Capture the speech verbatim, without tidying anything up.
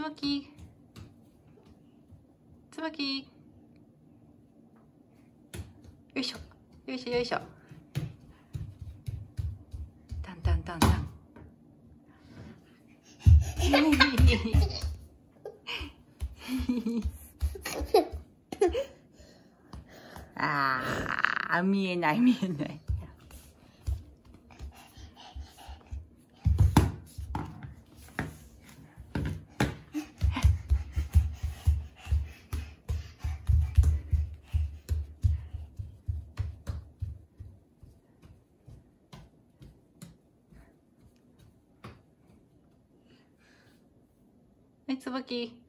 ばきつばき、よいしょよいしょよいしょ、タンタンタンタンあー、見えない見えない。はい、つばき。